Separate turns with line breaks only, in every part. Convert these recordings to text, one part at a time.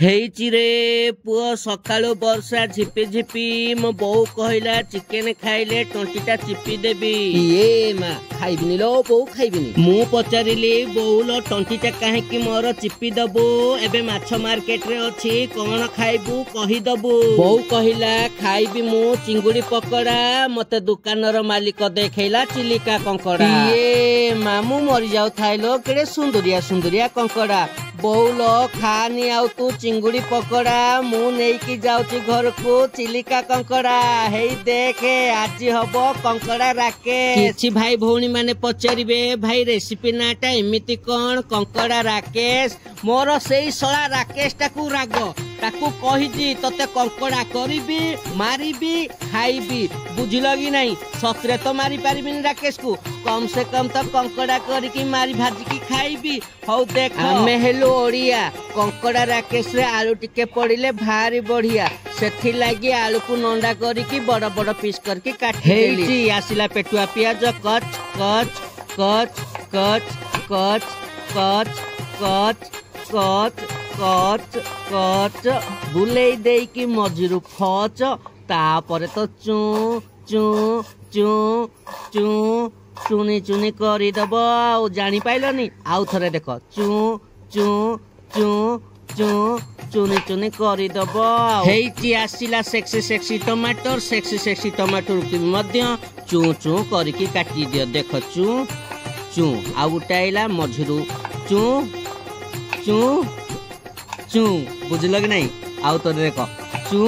ହେଇଚି रे पुओ सकाळु वर्षा झिपी झिपी मो बोऊ कहला चिकेन खाइले टंटीटा चिपी देबी
ये मा खाइबिनी लो बोऊ खाइबिनी
मु पचारिली बोऊलो टंटीटा काहेकि मोर चिपी दबु एबे माछ मार्केट रे अछि कोन खाइबु कहि दबु
बोऊ कहला खाइबी मु चिंगुड़ी पकोड़ा मते दुकानर मालिक देखैला चिलिका कंकड़ा
ये मामू मरि जाउ थाइलो केडे सुंदरिया सुंदरिया कंकड़ा बोऊलो खानी आउ तू चिंगुड़ी पकोड़ा मु नेकी जाउची घर को चिलिका कंकड़ा हेई देखे आज हबो कंकड़ा राकेश किछि भाई भौणी माने पचारिबे भाई रेसिपी नाटा एमिति कोन कंकड़ा राकेश मोर सेई सळा राकेश टाकू रागो ताकू कहिजी तते कंकड़ा करिबी मारिबी खाइबी बुझिलो कि नहीं सत्रे तो मारी पारिबिनी राकेश को कम से कम तो कंकड़ा करके मारी भाजी की खाइबी हौ देख हमें हेलो ओडिया कंकड़ा राकेश रे आलू टिके पड़िले भारी बढ़िया सेथि लागी आलू को नंडा करके बड़ बड़ पीस करके काटी आसिला पेटुआ पियाज कच कच कच कच कच कच कच कच कच कच बुलेई देई की मझिरु फच तापरे तो चू चू चू चू चुनी चुनी करी दब आउ जानी पाइलनी आउ थरे देख चू चू चू चू चुनी चुनी करी दब हेइची आसिला सेक्सी सेक्सी टमाटर की मध्य चू चू करके काटी दियो देख चू चू आउ गुटाइला मझिरु चू चू चू बुझल कि नहीं आउ तो देख चू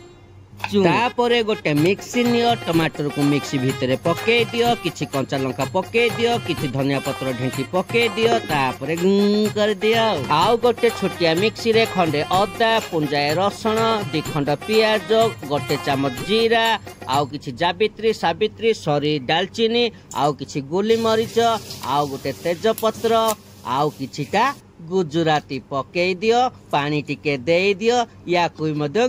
चू तापरे गोटे मिक्सी नियो टमाटर को मिक्सी भितरे पके दियो किछि कंचा लंका पके दियो किछि धनिया पत्र ढेंकी पके दियो तापरे कर दियो आउ गोटे छोटिया मिक्सी रे खंडे अदा पुंजाए रसुण 2 खंड पियाज गोटे चामच जीरा आउ किछि जावित्री सावित्री सरी दालचीनी आउ किछि गोली मरीच आउ गोटे तेज पत्र आउ किछिटा गुजराती पके दियो पानी टिके दे दियो या कोई मध्य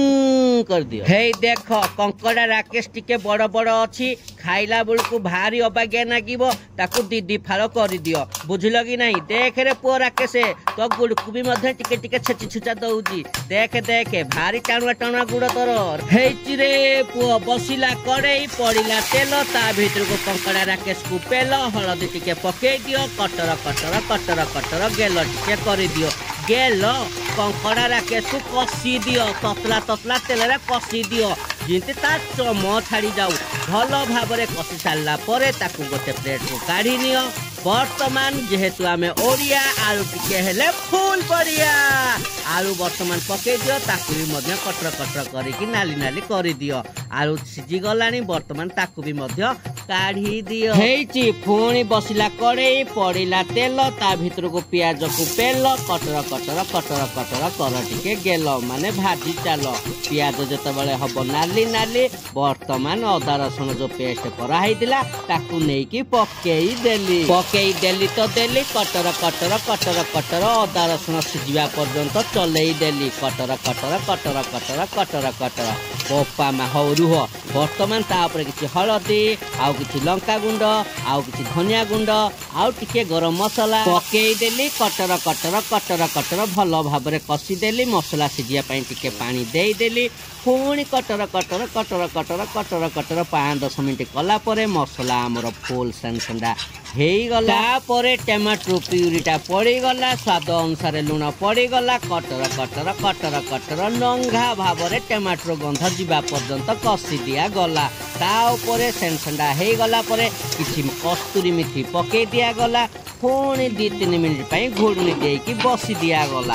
कर दियो हे देख कंकड़ा राकेश टिके बड़ बड़ अछि खाइला बेल को भारी अबाग्या नागिबो ताकू दीदी फाଳ कर दियो बुझिलो कि नहीं देख रे पुओ राकेश तो गुड़ को भी मध्य टिके टिके छेची छुचा दउजी देख देख भारी टाणुआ टाणुआ गुड़ तोर हेइची रे पुओ बसिला कड़ेई पड़िला तेल ता भीतर को कंकड़ा राकेश को पेल हळदी टिके पके दियो कटर कटर कटर कटर गेल टिके कर दियो गेल कंकड़ा राकेश को कसी दियो ततला ततला तेल रे कसी दियो जिंती ता चम छाड़ी जाऊ भल भाव में कसी सारा परे ताकू गोटे प्लेट को काढ़ी नियो वर्तमान जेहेतु आमे ओडिया आलू टिके हेले फुल बढ़िया आलू वर्तमान पके दियो ताकू भी मध्य कटर कटर करके नाली नाली कर दियो आलू सिझी गलानी वर्तमान ताकू भी मध्य काढ़ी दियो हेइची पुणी बसिला कड़ेई पड़िला तेल ता भीतर को पियाज को पेल कटर कटर कटर कटर कर टिके गेल माने भाजी चालो पियाज जतबेले हबो नाली नाली वर्तमान अदा रसुण जो पेस्ट कराइला ताकू नेकी पकेई देली तो देली कटर कटर कटर कटर अदा रसुण सिझिबा पर्यंत चलेई देली कटर कटर कटर कटर कटर कटर बोपा मा हो रुह वर्तमान ता ऊपर किछि हळदी आउ किछि लंका गुंड आउ किछि धनिया गुंड आउ टिके गरम मसाला पकेई देली कटर कटर कटर कटर भल भाव में कसी देली मसला सिझिया पई टिके पानी देई देली पुणी कटर कटर कटर कटर कटर कटर 5-10 मिनट कला परे मसला आमर फुल सेंसंडा हेई गला परे टमाटो प्यूरीटा पड़ी गला स्वाद अनुसार लुण पड़ी गला कटर कटर कटर कटर नंगा भाव में टमाटो गंध जीवा पर्यंत कसी दिया गला ता ऊपर सेंसंडा हेई गला परे किछि कस्तूरी मेथी पके दिया गला पुणी 2-3 मिनट पई घोड़नी देकी बसी दिया गला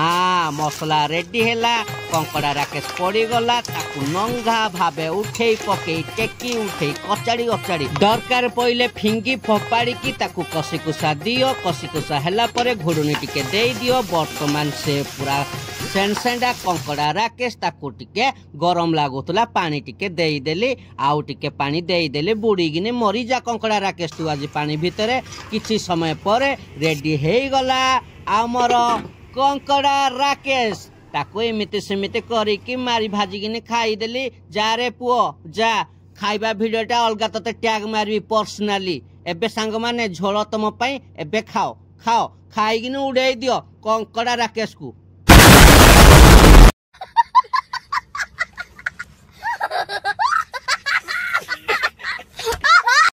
मसला रेडी हैला कंकड़ा राकेश पड़ी गला ताकू नंगा भावे उठे पके टेकी उठे कचाड़ी कचाड़ी दरकार पइले फिंगी फोपाड़ी की ताकू कसी कुसा दियो कसी कुसा हैला परे घोड़नी टिके दे दियो वर्तमान से पूरा सेंसेंडा कंकड़ा राकेश ताकू टिके गरम लागुतला पानी टिके देई देली आउ टिके पानी देई देली बुड़ी गिने मरी जा कंकड़ा राकेश तू आज पानी भितरे किछि समय परे रेडी हेई गला आमर कंकड़ा राकेश ताको एमिति सेमिति करिकी मारी भाजी किने खाई देली जा रे पुओ जा खाइबा वीडियोटा अलगा तते टैग मारबी पर्सनली एबे सांग माने झोल तम पई एबे खाओ खाओ खाई किने उड़ाई दियो कंकड़ा राकेश को।